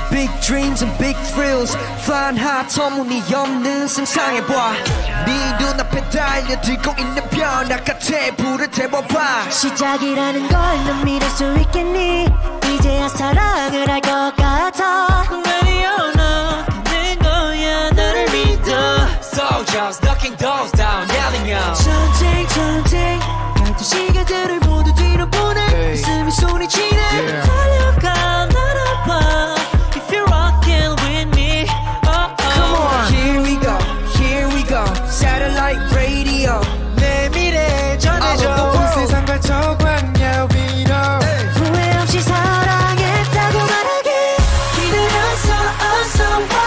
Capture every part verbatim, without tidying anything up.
Big dreams and big thrills Flying high 터무니없는 상상해봐 네 눈앞에 달려들고 있는 변화 같아 불을 태워봐 시작이라는 걸 넌 믿을 수 있겠니 이제야 사랑을 할 것 같아 Radio 너 가는 거야 나를 믿어 Soldiers knocking doors down yelling out 전쟁 전쟁 같은 시간들을 모두 뒤로 보내 웃음이 소리치네 달려가 날아봐 If you're rocking with me oh, oh. Come on Here we go Here we go Satellite radio 내 미래 전해줘 온 세상과 저 광야 위로 후회 없이 사랑했다고 말하게 기다렸어 어서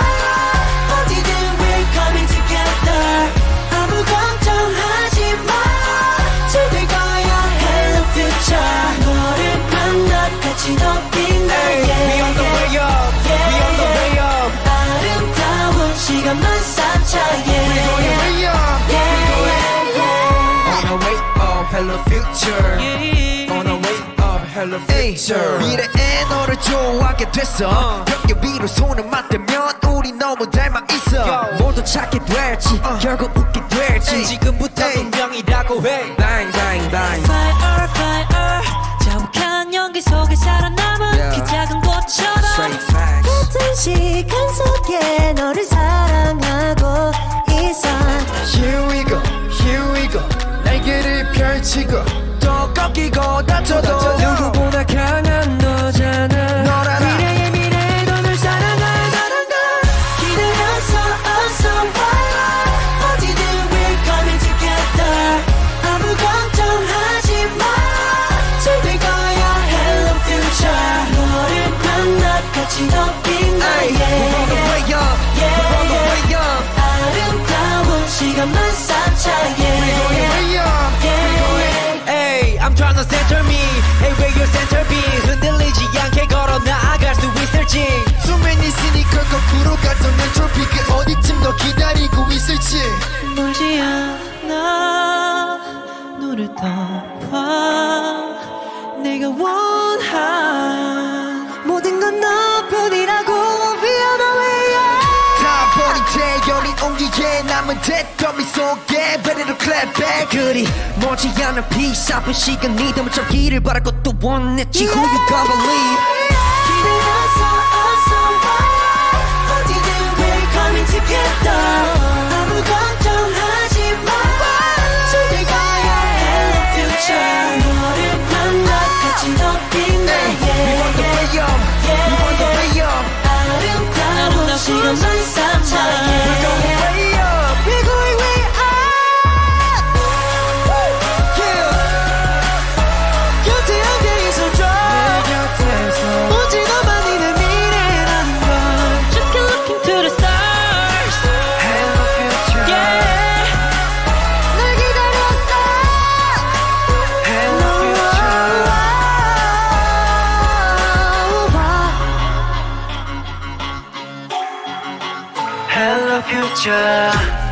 와 어디든 we're coming together 아무 걱정하지 마 잘 될 거야 Hello future 너를 만나 같이 더 빛나 Hey, we on the way up We on the way up 아름다운 시간만 쌓자 yeah We going way up yeah yeah yeah On our way up hello future yeah. On our way up hello future 미래에 너를 좋아하게 됐어 벽에 위로 손을 맞대면 우리 너무 닮아 있어 모두 찾게 될지 결국 웃게 될지 지금부터 운명이라고 해 Bang bang bang Fire fire 자욱한 연기 속에 살아남은 Yeah. 그 작은 꽃처럼 Straight facts 같은 시간 속에 너를 사랑하고 있어 Here we go Here we go 날개를 펼치고 또 꺾이고 다쳐도 누구보다 강한 너잖아 너라라 미래의 미래도 널 사랑할 너란 걸 기다렸어 어서 와 어디든 we're coming together 아무 걱정하지 마 잘 될 거야 Hello future 너를 만나 같이 더 빛나 Ay, yeah, we're on the yeah. way up Yeah, We're on the yeah. way up 아름다운 시간만 쌓자 yeah, yeah. way up Yeah. Hey I'm trying to center me Hey where your center be 흔들리지 않게 걸어 나아갈 수 있을지 수면 있으니까 거꾸로 갔던 내 트로픽 어디쯤 더 기다리고 있을지 멀지 않아 눈을 떠봐 내가 원한 모든 건 너뿐이라고 Be on the way up 다 버린 태연이 온기에 남은 잿더미 속에 Ready to clap back 그리 머지않은 peace 아픈 시간이 더 짧기를 바랄 것도 원했지 Who you gonna believe 기다렸어 어서 와 어디든 we're coming together 아무 걱정하지 마 잘 될 거야 Hello future 너를 만나 같이 더 빛나 We on the way up We on the way up 아름다운 시간만 쌓자 We're going way up We're going way up Yeah 곁에 함께 있어줘 오직 너만이 내 미래라는 걸 Just keep looking to the stars Hello future Yeah 널 기다렸어 Hello future Hello future